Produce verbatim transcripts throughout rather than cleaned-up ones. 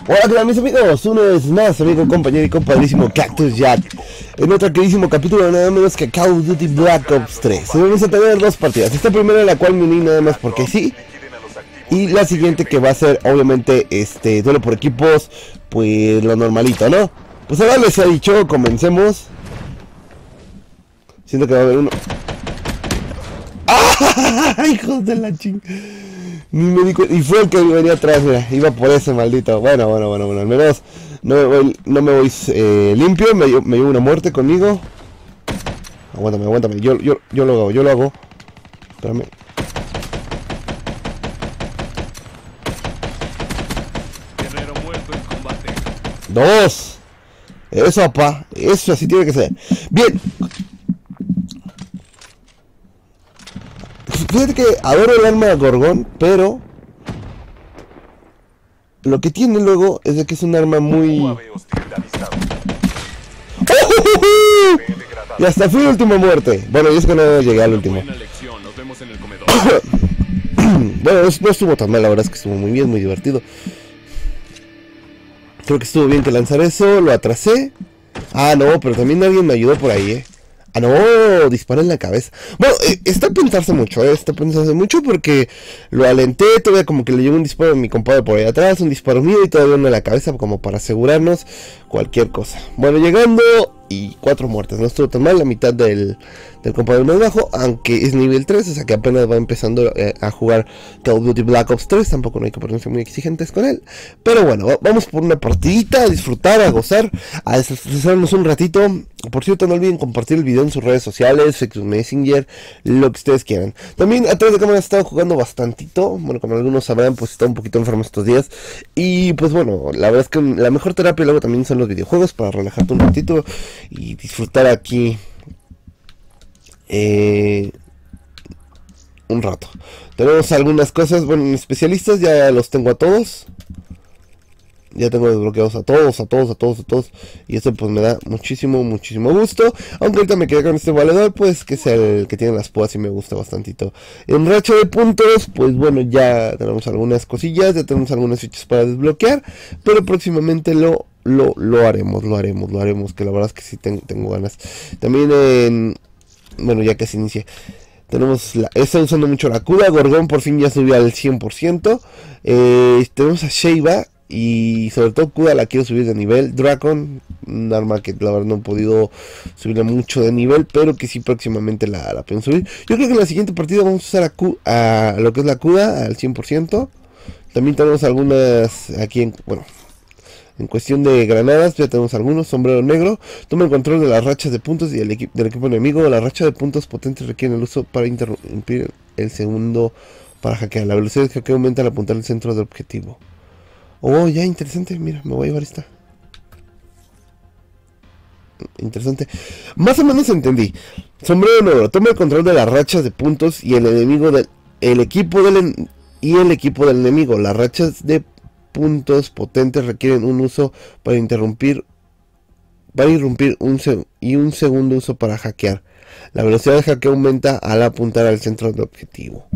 Hola, ¿qué tal mis amigos? Uno es más, amigo, compañero y compadrísimo Cactus Jack. En otro queridísimo capítulo, nada menos que Call of Duty Black Ops tres. Y vamos a tener dos partidas. Esta primera en la cual me uní nada más porque sí. Y la siguiente que va a ser, obviamente, este duelo por equipos, pues lo normalito, ¿no? Pues ahora les he dicho, comencemos. Siento que va a haber uno. ¡Ah! ¡Hijos de la ching! Ni me di cuenta. Y fue el que venía atrás, mira, iba por ese maldito. Bueno, bueno, bueno, bueno, al menos no me voy, no me voy eh, limpio, me, me llevo una muerte conmigo. Aguántame, aguántame, yo, yo, yo lo hago, yo lo hago. Espérame. Guerrero muerto en combate. Dos. Eso, papá, eso así tiene que ser. Bien. Fíjate que adoro el arma de Gorgón, pero lo que tiene luego es de que es un arma muy... ¡Oh! Y hasta fui la última muerte. Bueno, y es que no llegué al último. Nos vemos en el comedor. Bueno, no, no estuvo tan mal, la verdad es que estuvo muy bien, muy divertido. Creo que estuvo bien que lanzar eso, lo atrasé. Ah, no, pero también alguien me ayudó por ahí, eh. Ah, no, disparé en la cabeza. Bueno, eh, está a pensarse mucho, eh, está a pensarse mucho porque lo alenté, todavía como que le llegó un disparo a mi compadre por ahí atrás, un disparo mío y todavía uno en la cabeza como para asegurarnos cualquier cosa. Bueno, llegando y cuatro muertes, no estuvo tan mal, la mitad del, del compadre más bajo, aunque es nivel tres, o sea que apenas va empezando eh, a jugar Call of Duty Black Ops tres, tampoco no hay que ponerse muy exigentes con él. Pero bueno, vamos por una partidita, a disfrutar, a gozar, a desestresarnos un ratito. Por cierto, no olviden compartir el video en sus redes sociales, Facebook Messenger, lo que ustedes quieran. También atrás de cámara he estado jugando bastantito, bueno, como algunos sabrán, pues he estado un poquito enfermo estos días. Y pues bueno, la verdad es que la mejor terapia luego también son los videojuegos para relajarte un ratito y disfrutar aquí eh, un rato. Tenemos algunas cosas, bueno, especialistas ya los tengo a todos. Ya tengo desbloqueados a todos, a todos, a todos, a todos. Y esto pues me da muchísimo, muchísimo gusto. Aunque ahorita me quedé con este valedor, pues que es el que tiene las púas y me gusta bastantito. En racha de puntos, pues bueno, ya tenemos algunas cosillas, ya tenemos algunas fichas para desbloquear. Pero próximamente lo, lo, lo haremos, lo haremos, lo haremos. Que la verdad es que sí tengo, tengo ganas. También en... Bueno, ya casi inicia. Tenemos la, está usando mucho la Kuda. Gorgón por fin ya subió al cien por ciento. Eh, tenemos a Sheiva. Y sobre todo Kuda la quiero subir de nivel. Dragon, un arma que la verdad no he podido subirla mucho de nivel, pero que sí próximamente la, la pueden subir. Yo creo que en la siguiente partida vamos a usar a, Q, a lo que es la Kuda al cien por ciento. También tenemos algunas aquí en, bueno, en cuestión de granadas, ya tenemos algunos. Sombrero negro, toma el control de las rachas de puntos y el equi del equipo enemigo. La racha de puntos potentes requiere el uso para interrumpir el segundo para hackear. La velocidad de hackeo aumenta al apuntar el centro del objetivo. Oh, ya, interesante, mira, me voy a llevar esta. Interesante. Más o menos entendí. Sombrero negro, toma el control de las rachas de puntos y el enemigo del el equipo del en, y el equipo del enemigo. Las rachas de puntos potentes requieren un uso para interrumpir para irrumpir un y un segundo uso para hackear. La velocidad de hackeo aumenta al apuntar al centro del objetivo.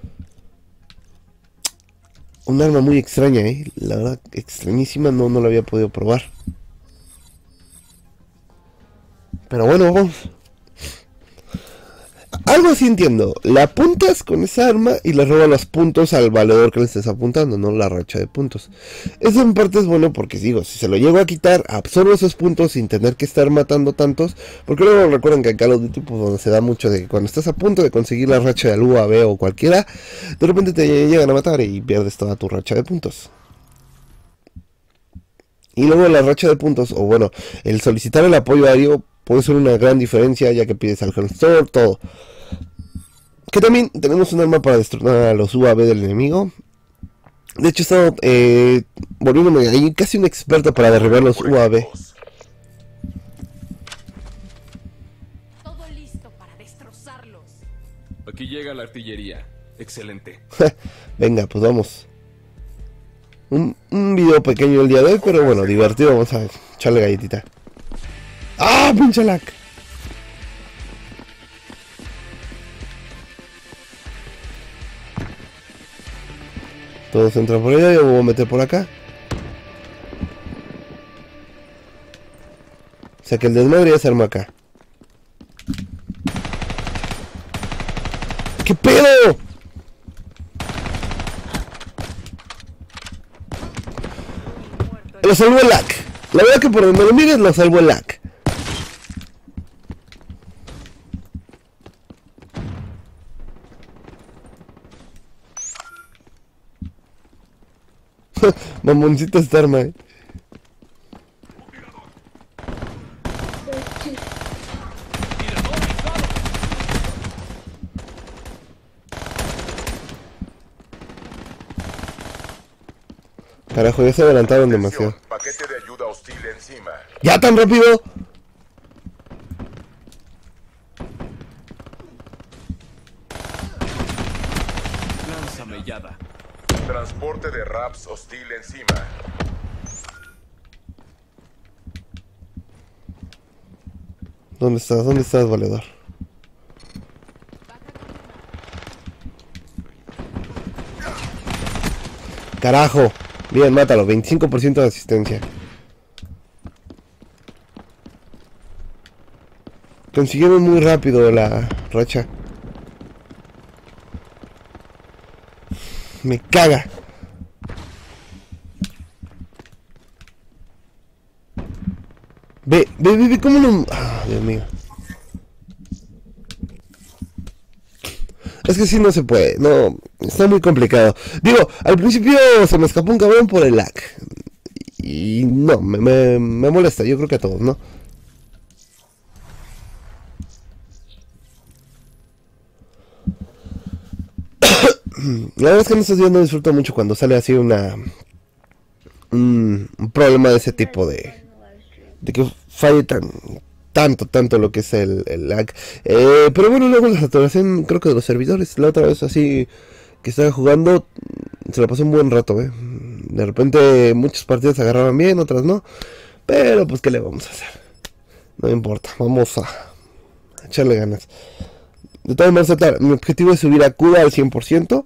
Un arma muy extraña, eh. La verdad, extrañísima, no, no la había podido probar. Pero bueno, vamos. Algo así entiendo. La apuntas con esa arma y le robas los puntos al valedor que le estés apuntando, no la racha de puntos. Eso en parte es bueno porque digo, si se lo llego a quitar, absorbo esos puntos sin tener que estar matando tantos. Porque luego recuerden que en Call of Duty pues, donde se da mucho de que cuando estás a punto de conseguir la racha del U A V o cualquiera, de repente te llegan a matar y pierdes toda tu racha de puntos. Y luego la racha de puntos, o bueno, el solicitar el apoyo aéreo puede ser una gran diferencia ya que pides al Store, todo. Que también tenemos un arma para destruir a los U A V del enemigo. De hecho he estado eh, volviéndome ahí casi un experto para derribar los U A V. Todo listo para destrozarlos. Aquí llega la artillería. Excelente. Venga, pues vamos. Un, un video pequeño el día de hoy, pero bueno, divertido. Vamos a echarle galletita. ¡Ah, pinche lag! Todos entran por allá, yo me voy a meter por acá. sea que el desmadre ya se armó acá. ¿Qué pedo? Lo salvó el lag. La verdad que por donde lo mires lo salvó el lag. Mamoncito esta arma, eh. Carajo, ya se adelantaron demasiado. Paquete de ayuda hostil encima. ¡Ya tan rápido! Lanzamellada. Transporte de raps hostil encima. ¿Dónde estás? ¿Dónde estás, valedor? Carajo. Bien, mátalo. veinticinco por ciento de asistencia. Consiguieron muy rápido la racha. Me caga. Ve, ve, ve, ve cómo no... Ah, Dios mío. Es que sí no se puede, no, está muy complicado. Digo, al principio se me escapó un cabrón por el lag. Y no, me, me, me molesta, yo creo que a todos, ¿no? La verdad es que en estos días no disfruto mucho cuando sale así una... Un, un problema de ese tipo de... De que falle tan... Tanto, tanto lo que es el, el lag. Eh, pero bueno, luego la saturación, creo que de los servidores. La otra vez así que estaba jugando, se la pasó un buen rato, eh. De repente muchas partidas se agarraban bien, otras no. Pero pues, ¿qué le vamos a hacer? No importa, vamos a echarle ganas. De todas maneras, mi objetivo es subir a Cuba al cien por ciento.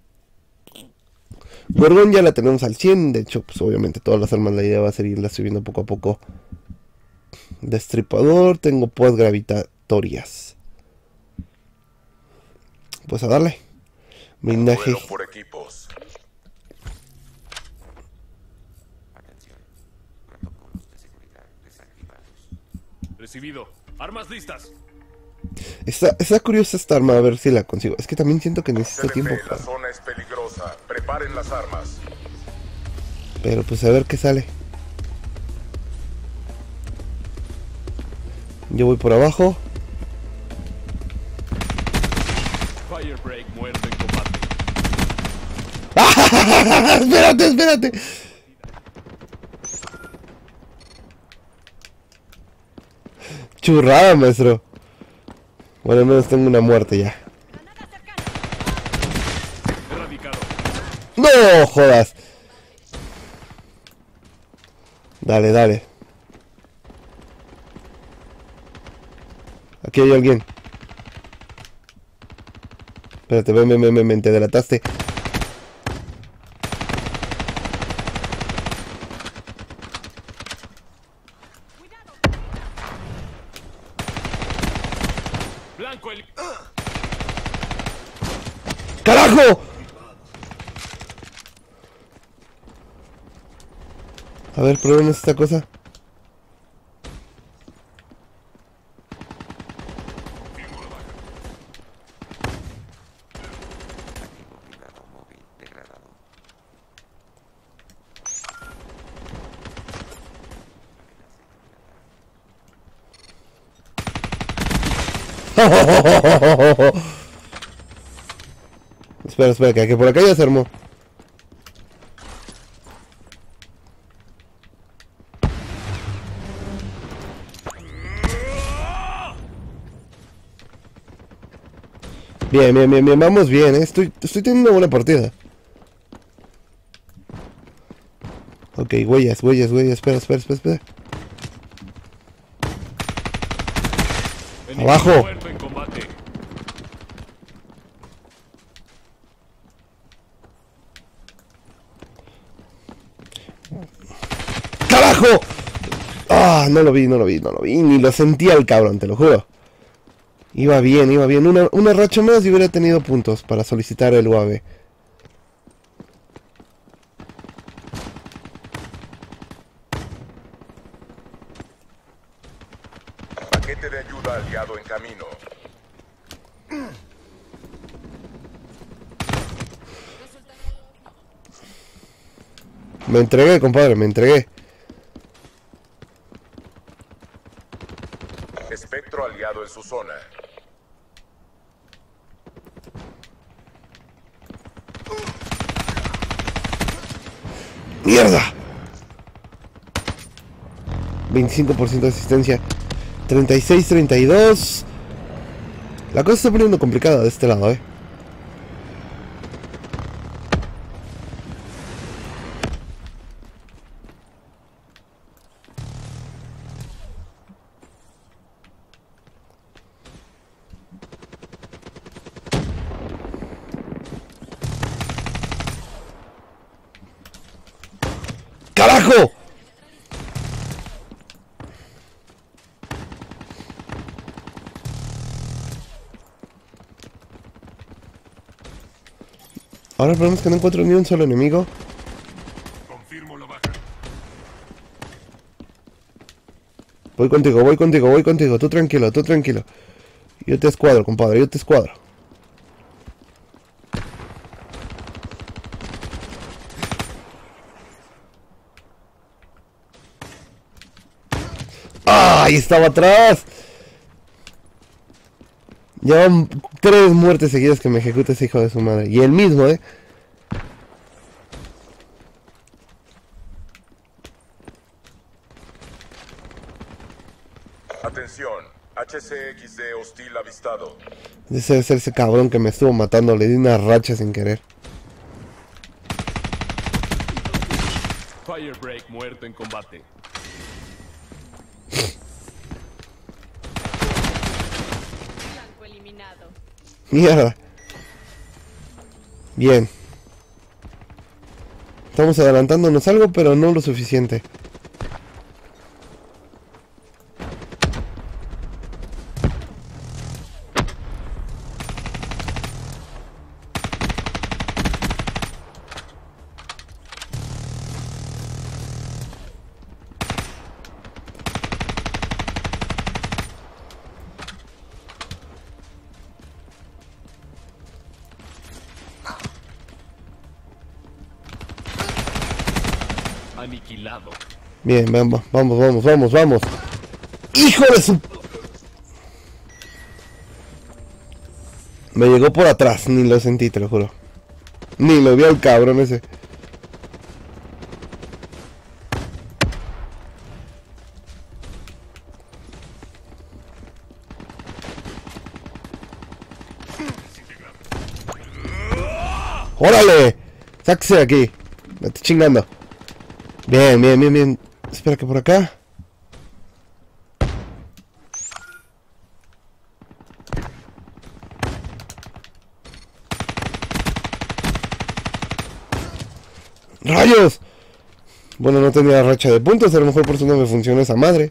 Gorgón ya la tenemos al cien. De hecho, pues obviamente todas las armas, la idea va a ser irlas subiendo poco a poco. Destripador, tengo púas gravitatorias. Pues a darle. Blindaje. Duelo por equipos. Recibido. Armas listas. Está, está curiosa esta arma, a ver si la consigo. Es que también siento que necesito C D P, tiempo la para... zona es peligrosa. Preparen las armas. Pero pues a ver qué sale. Yo voy por abajo. Firebreak muerto en combate. Espérate, espérate. Churrada, maestro. Bueno, al menos tengo una muerte ya. Erradicado. ¡No jodas! Dale, dale. Aquí hay alguien. Espérate, ven, ven, ven, ven, ven, te delataste. Blanco el... ¡Carajo! A ver, prueben esta cosa. Espera, espera, que, que por acá ya se armó. Bien, bien, bien, bien, vamos bien, ¿eh? Estoy, estoy teniendo una buena partida. Ok, huellas, huellas, huellas, espera, espera, espera, espera. enemigo Abajo. muerto en combate. ¡Carajo! ¡Ah! Ah, no lo vi, no lo vi, no lo vi. Ni lo sentía el cabrón, te lo juro. Iba bien, iba bien. Una, una racha más y hubiera tenido puntos para solicitar el U A V. Paquete de ayuda aliado en camino. Me entregué, compadre, me entregué. Espectro aliado en su zona. ¡Mierda! veinticinco por ciento de asistencia. treinta y seis, treinta y dos. La cosa se está poniendo complicada de este lado, eh. ¡Carajo! Ahora el problema es que no encuentro ni un solo enemigo. Confirmo la baja. Voy contigo, voy contigo, voy contigo. Tú tranquilo, tú tranquilo. Yo te escuadro, compadre, yo te escuadro. ¡Ah! Ahí estaba atrás. Llevan tres muertes seguidas que me ejecuta ese hijo de su madre. Y el mismo, eh. Atención, H C X D hostil avistado. Ese debe ser ese cabrón que me estuvo matando. Le di una racha sin querer. Firebreak muerto en combate. Blanco eliminado. Mierda. Bien. Estamos adelantándonos algo, pero no lo suficiente. Aniquilado. Bien, vamos, vamos, vamos, vamos, vamos. ¡Hijo de su... Me llegó por atrás, ni lo sentí, te lo juro. Ni lo vi al cabrón ese. ¡Órale! ¡Sáquese de aquí! Me estoy chingando. Bien, bien, bien, bien. Espera que por acá. ¡Rayos! Bueno, no tenía racha de puntos. A lo mejor por eso no me funcionó esa madre.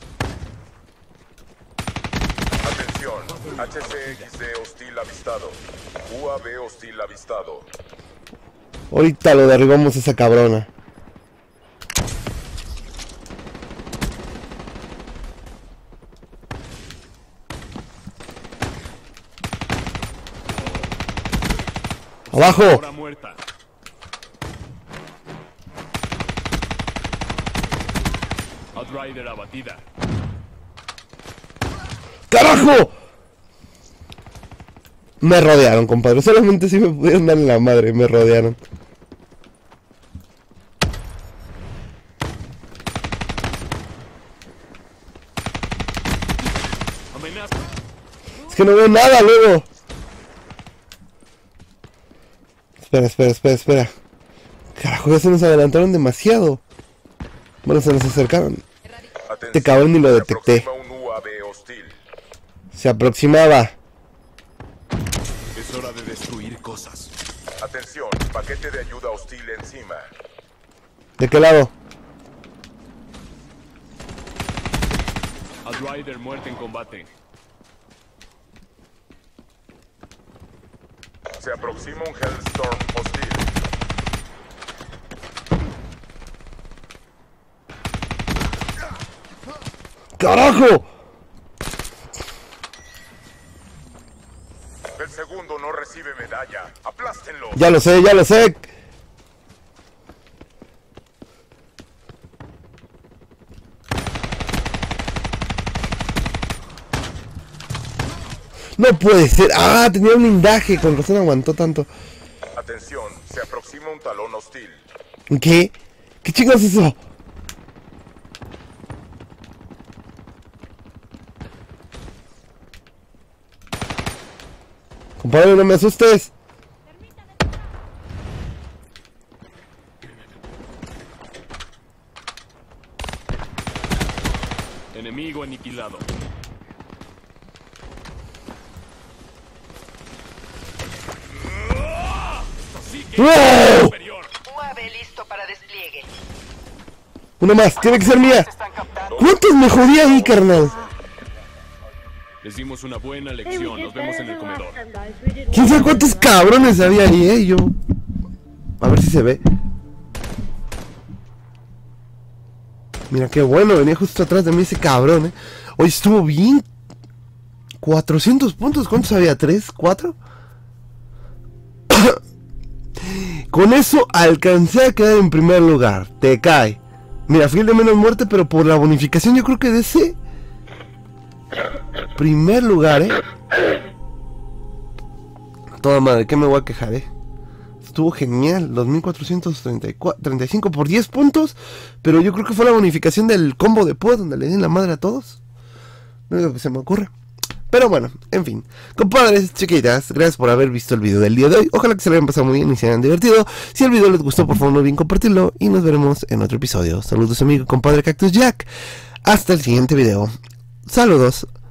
Atención, H C X D hostil avistado. U A V hostil avistado. Ahorita lo derribamos a esa cabrona. ¡Abajo! Ahora muerta. Outrider abatida. ¡Carajo! Me rodearon, compadre. Solamente si me pudieron dar en la madre, me rodearon. Amenaza. Es que no veo nada luego. Espera, espera, espera, espera. Carajo, ya se nos adelantaron demasiado. Bueno, se nos acercaron. Este cabrón ni lo detecté. Se aproxima un U A V hostil. Se aproximaba. Es hora de destruir cosas. Atención, paquete de ayuda hostil encima. ¿De qué lado? Spider muerto en combate. Se aproxima un Hellstorm hostil. ¡Carajo! El segundo no recibe medalla. Aplástenlo. Ya lo sé, ya lo sé. No puede ser. Ah, tenía un blindaje. Con razón aguantó tanto. Atención, se aproxima un talón hostil. ¿Qué? ¿Qué chingados es eso? Compadre, no me asustes. Enemigo aniquilado. ¡Wow! Superior. U A V listo para despliegue. Una más, tiene que ser mía. ¿Cuántos me jodí ahí, carnal? Les dimos una buena lección. Nos vemos en el comedor. ¿Quién sabe cuántos cabrones había ahí, eh? Yo... A ver si se ve. Mira qué bueno, venía justo atrás de mí ese cabrón, eh. Oye, estuvo bien. cuatrocientos puntos, ¿cuántos había? ¿tres? ¿cuatro? Con eso alcancé a quedar en primer lugar. Te cae. Mira, fui el de menos muerte, pero por la bonificación yo creo que de ese primer lugar, eh. Toda madre, ¿qué me voy a quejar, eh? Estuvo genial, dos mil cuatrocientos treinta y cinco por diez puntos. Pero yo creo que fue la bonificación del combo de Púa, donde le den la madre a todos. No es lo que se me ocurre. Pero bueno, en fin. Compadres, chiquitas, gracias por haber visto el video del día de hoy. Ojalá que se lo hayan pasado muy bien y se hayan divertido. Si el video les gustó, por favor no olviden compartirlo. Y nos veremos en otro episodio. Saludos amigo, compadre Cactus Jack. Hasta el siguiente video. Saludos.